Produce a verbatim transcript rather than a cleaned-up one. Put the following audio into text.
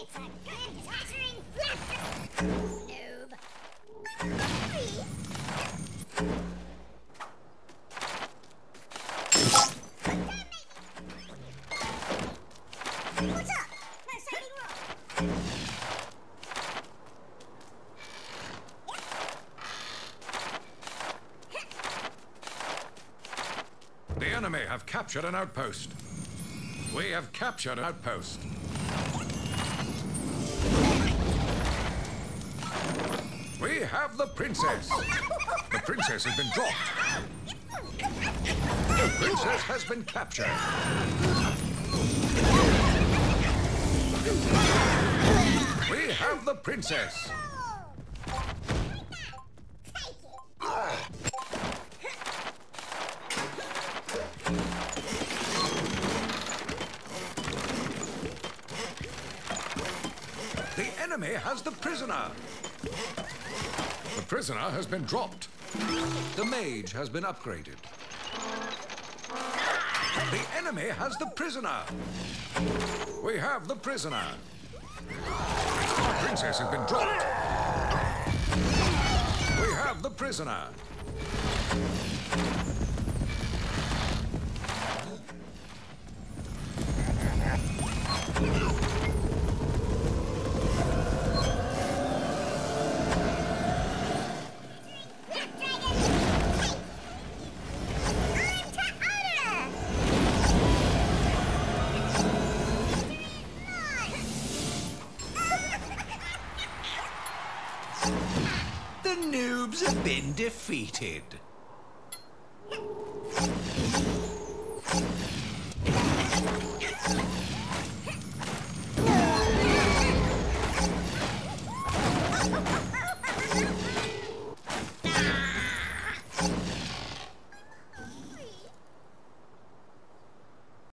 It's a good tottering blaster! Noob! What's up? No signing wrong. The enemy have captured an outpost. We have captured an outpost. We have the princess. The princess has been dropped. The princess has been captured. We have the princess. The enemy has the prisoner. The prisoner has been dropped. The mage has been upgraded. The enemy has the prisoner. We have the prisoner. The princess has been dropped. We have the prisoner. The noobs have been defeated.